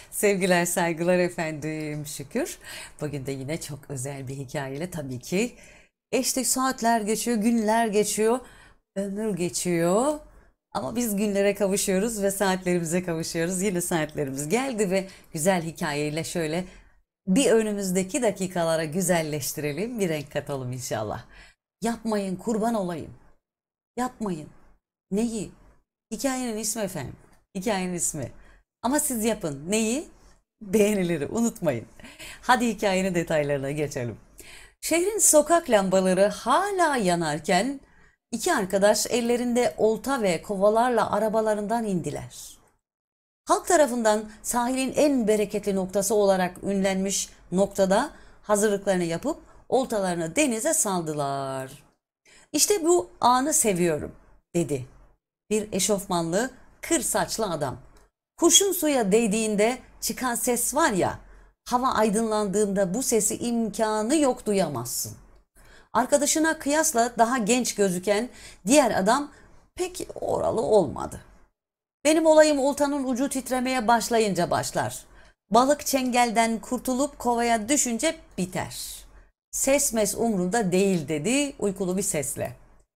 Sevgiler, saygılar efendim. Şükür. Bugün de yine çok özel bir hikayeyle tabii ki. İşte saatler geçiyor, günler geçiyor, ömür geçiyor. Ama biz günlere kavuşuyoruz ve saatlerimize kavuşuyoruz. Yine saatlerimiz geldi ve güzel hikayeyle şöyle bir önümüzdeki dakikalara güzelleştirelim, bir renk katalım inşallah. Yapmayın, kurban olayım. Yapmayın. Neyi? Hikayenin ismi efendim. Hikayenin ismi. Ama siz yapın. Neyi? Beğenileri unutmayın. Hadi hikayenin detaylarına geçelim. Şehrin sokak lambaları hala yanarken iki arkadaş ellerinde olta ve kovalarla arabalarından indiler. Halk tarafından sahilin en bereketli noktası olarak ünlenmiş noktada hazırlıklarını yapıp oltalarını denize saldılar. İşte bu anı seviyorum, dedi bir eşofmanlı, kır saçlı adam. Kurşun suya değdiğinde çıkan ses var ya, hava aydınlandığında bu sesi imkanı yok duyamazsın. Arkadaşına kıyasla daha genç gözüken diğer adam pek oralı olmadı. Benim olayım oltanın ucu titremeye başlayınca başlar. Balık çengelden kurtulup kovaya düşünce biter. Ses mes umrunda değil, dedi uykulu bir sesle.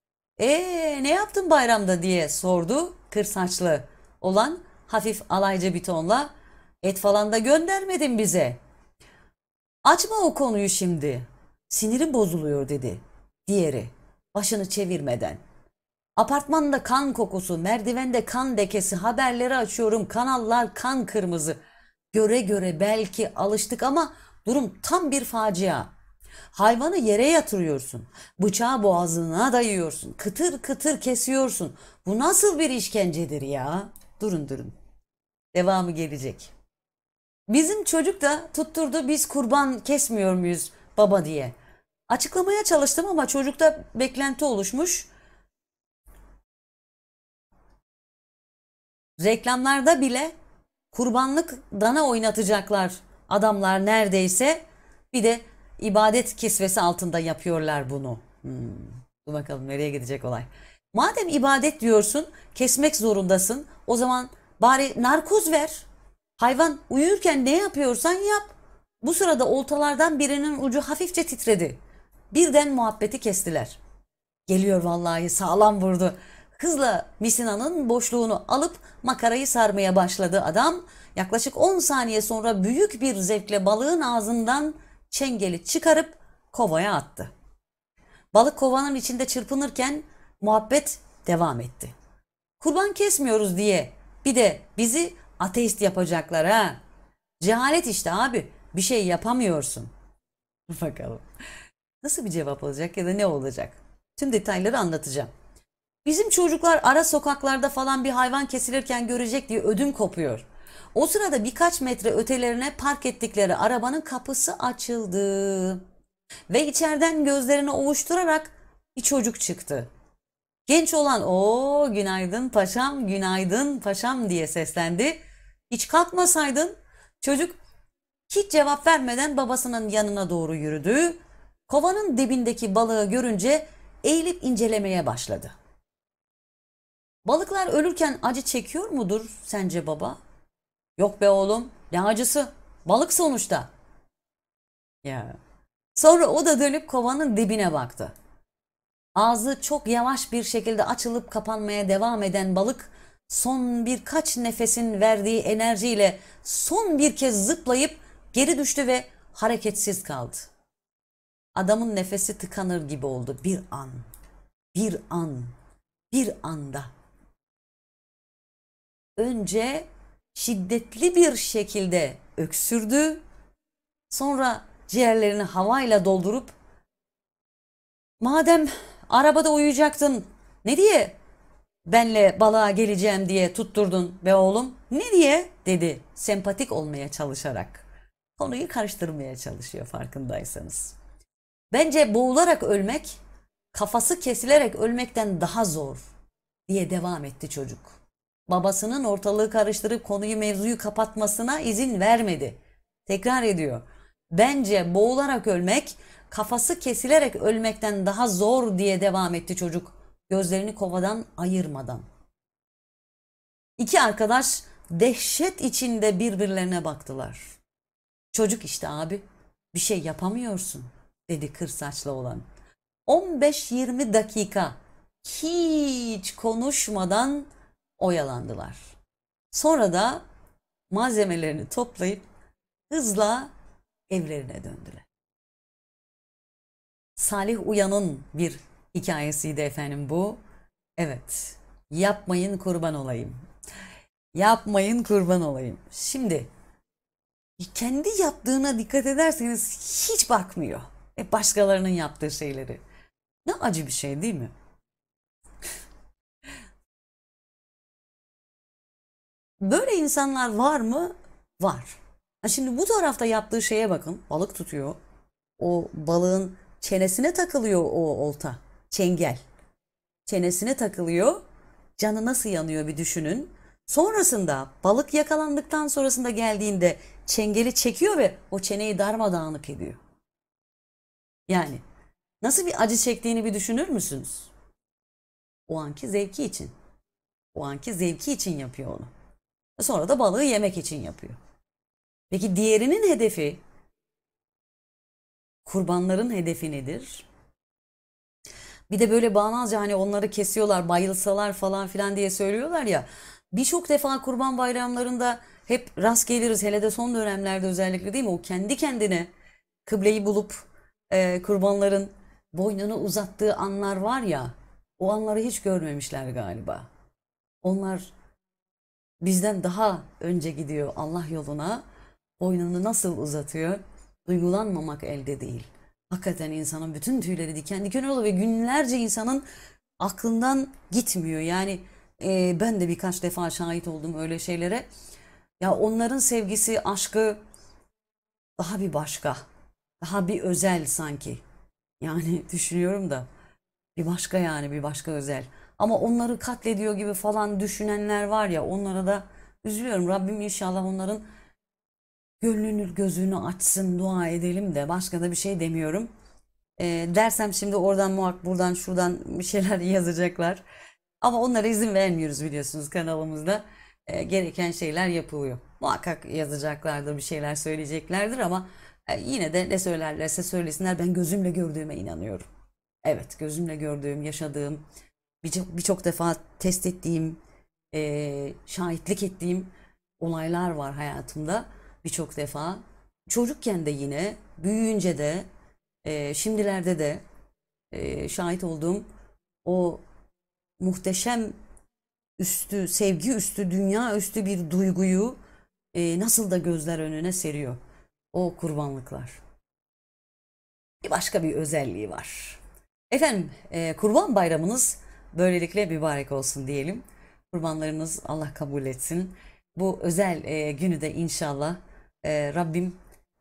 Ne yaptın bayramda diye sordu kır saçlı olan hafif alaycı bir tonla. Et falan da göndermedin bize. Açma o konuyu şimdi. Sinirim bozuluyor, dedi diğeri başını çevirmeden. Apartmanda kan kokusu, merdivende kan lekesi, haberleri açıyorum, kanallar kan kırmızı. Göre göre belki alıştık ama durum tam bir facia. Hayvanı yere yatırıyorsun. Bıçağı boğazına dayıyorsun. Kıtır kıtır kesiyorsun. Bu nasıl bir işkencedir ya? Durun durun. Devamı gelecek. Bizim çocuk da tutturdu, biz kurban kesmiyor muyuz baba diye. Açıklamaya çalıştım ama çocukta beklenti oluşmuş. Reklamlarda bile kurbanlık dana oynatacaklar adamlar neredeyse. Bir de ibadet kisvesi altında yapıyorlar bunu. Dur bakalım nereye gidecek olay. Madem ibadet diyorsun, kesmek zorundasın. O zaman bari narkoz ver. Hayvan uyurken ne yapıyorsan yap. Bu sırada oltalardan birinin ucu hafifçe titredi. Birden muhabbeti kestiler. Geliyor vallahi, sağlam vurdu. Hızla misinanın boşluğunu alıp makarayı sarmaya başladı adam. Yaklaşık 10 saniye sonra büyük bir zevkle balığın ağzından çengeli çıkarıp kovaya attı. Balık kovanın içinde çırpınırken muhabbet devam etti. Kurban kesmiyoruz diye bir de bizi ateist yapacaklar ha. Cehalet işte abi, bir şey yapamıyorsun. Bakalım nasıl bir cevap olacak ya da ne olacak? Tüm detayları anlatacağım. Bizim çocuklar ara sokaklarda falan bir hayvan kesilirken görecek diye ödüm kopuyor. O sırada birkaç metre ötelerine park ettikleri arabanın kapısı açıldı. Ve içeriden gözlerini ovuşturarak bir çocuk çıktı. Genç olan o günaydın paşam, günaydın paşam diye seslendi. Hiç kalkmasaydın. Çocuk hiç cevap vermeden babasının yanına doğru yürüdü. Kovanın dibindeki balığı görünce eğilip incelemeye başladı. Balıklar ölürken acı çekiyor mudur sence baba? Yok be oğlum, ne acısı? Balık sonuçta. Ya. Sonra o da dönüp kovanın dibine baktı. Ağzı çok yavaş bir şekilde açılıp kapanmaya devam eden balık son birkaç nefesin verdiği enerjiyle son bir kez zıplayıp geri düştü ve hareketsiz kaldı. Adamın nefesi tıkanır gibi oldu bir an. Bir an. Bir anda. Önce şiddetli bir şekilde öksürdü. Sonra ciğerlerini havayla doldurup madem arabada uyuyacaktın, ne diye benle balığa geleceğim diye tutturdun be oğlum? Ne diye, dedi sempatik olmaya çalışarak. Konuyu karıştırmaya çalışıyor farkındaysanız. Bence boğularak ölmek kafası kesilerek ölmekten daha zor, diye devam etti çocuk. Babasının ortalığı karıştırıp konuyu mevzuyu kapatmasına izin vermedi. Tekrar ediyor. Bence boğularak ölmek kafası kesilerek ölmekten daha zor, diye devam etti çocuk gözlerini kovadan ayırmadan. İki arkadaş dehşet içinde birbirlerine baktılar. Çocuk işte abi, bir şey yapamıyorsun dedi kır saçlı olan. 15-20 dakika hiç konuşmadan oyalandılar. Sonra da malzemelerini toplayıp hızla evlerine döndüler. Salih Uyan'ın bir hikayesiydi efendim bu. Evet, yapmayın kurban olayım. Yapmayın kurban olayım. Şimdi kendi yaptığına dikkat ederseniz hiç bakmıyor. Hep başkalarının yaptığı şeyleri. Ne acı bir şey değil mi? Böyle insanlar var mı? Var. Ha şimdi bu tarafta yaptığı şeye bakın. Balık tutuyor. O balığın çenesine takılıyor o olta. Çengel. Çenesine takılıyor. Canı nasıl yanıyor bir düşünün. Sonrasında balık yakalandıktan sonrasında geldiğinde çengeli çekiyor ve o çeneyi darmadağınık ediyor. Yani nasıl bir acı çektiğini bir düşünür müsünüz? O anki zevki için. O anki zevki için yapıyor onu. Sonra da balığı yemek için yapıyor. Peki diğerinin hedefi, kurbanların hedefi nedir? Bir de böyle bağnazca hani onları kesiyorlar, bayılsalar falan filan diye söylüyorlar ya. Birçok defa kurban bayramlarında hep rast geliriz. Hele de son dönemlerde özellikle değil mi? O kendi kendine kıbleyi bulup kurbanların boynunu uzattığı anlar var ya. O anları hiç görmemişler galiba. Onlar bizden daha önce gidiyor Allah yoluna. Boynunu nasıl uzatıyor? Duygulanmamak elde değil. Hakikaten insanın bütün tüyleri diken diken oluyor ve günlerce insanın aklından gitmiyor. Yani ben de birkaç defa şahit oldum öyle şeylere. Ya onların sevgisi, aşkı daha bir başka. Daha bir özel sanki. Yani düşünüyorum da bir başka yani bir başka özel. Ama onları katlediyor gibi falan düşünenler var ya onlara da üzülüyorum. Rabbim inşallah onların gönlünü gözünü açsın dua edelim de başka da bir şey demiyorum. Dersem şimdi oradan muhak buradan şuradan bir şeyler yazacaklar. Ama onlara izin vermiyoruz biliyorsunuz kanalımızda. Gereken şeyler yapılıyor. Muhakkak yazacaklardır bir şeyler söyleyeceklerdir ama yine de ne söylerlerse söylesinler ben gözümle gördüğüme inanıyorum. Evet gözümle gördüğüm, yaşadığım, birçok defa test ettiğim, şahitlik ettiğim olaylar var hayatımda. Birçok defa. Çocukken de yine, büyüyünce de, şimdilerde de şahit olduğum o muhteşem üstü, sevgi üstü, dünya üstü bir duyguyu nasıl da gözler önüne seriyor. O kurbanlıklar. Bir başka bir özelliği var. Efendim, Kurban Bayramınız böylelikle mübarek olsun diyelim. Kurbanlarınız Allah kabul etsin. Bu özel günü de inşallah Rabbim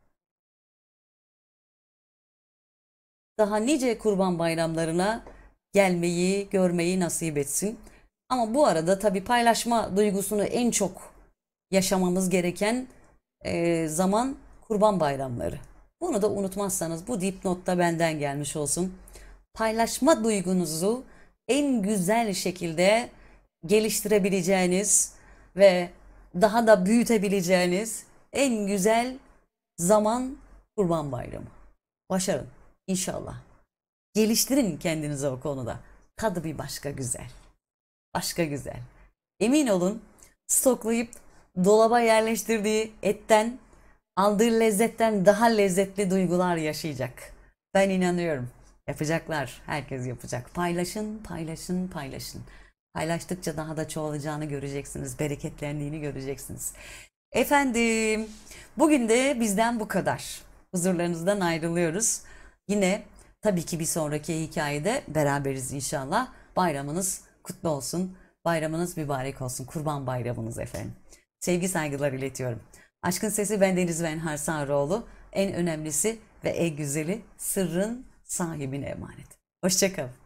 daha nice kurban bayramlarına gelmeyi, görmeyi nasip etsin. Ama bu arada tabii paylaşma duygusunu en çok yaşamamız gereken zaman kurban bayramları. Bunu da unutmazsanız bu dipnot da benden gelmiş olsun. Paylaşma duygunuzu en güzel şekilde geliştirebileceğiniz ve daha da büyütebileceğiniz en güzel zaman Kurban Bayramı. Başarın inşallah. Geliştirin kendinizi o konuda. Tadı bir başka güzel. Başka güzel. Emin olun stoklayıp dolaba yerleştirdiği etten aldığı lezzetten daha lezzetli duygular yaşayacak. Ben inanıyorum. Yapacaklar. Herkes yapacak. Paylaşın, paylaşın, paylaşın. Paylaştıkça daha da çoğalacağını göreceksiniz. Bereketlendiğini göreceksiniz. Efendim, bugün de bizden bu kadar. Huzurlarınızdan ayrılıyoruz. Yine tabii ki bir sonraki hikayede beraberiz inşallah. Bayramınız kutlu olsun. Bayramınız mübarek olsun. Kurban bayramınız efendim. Sevgi saygılar iletiyorum. Aşkın sesi bendeniz ben Harsanoğlu. En önemlisi ve en güzeli sırrın sahibine emanet. Hoşça kalın.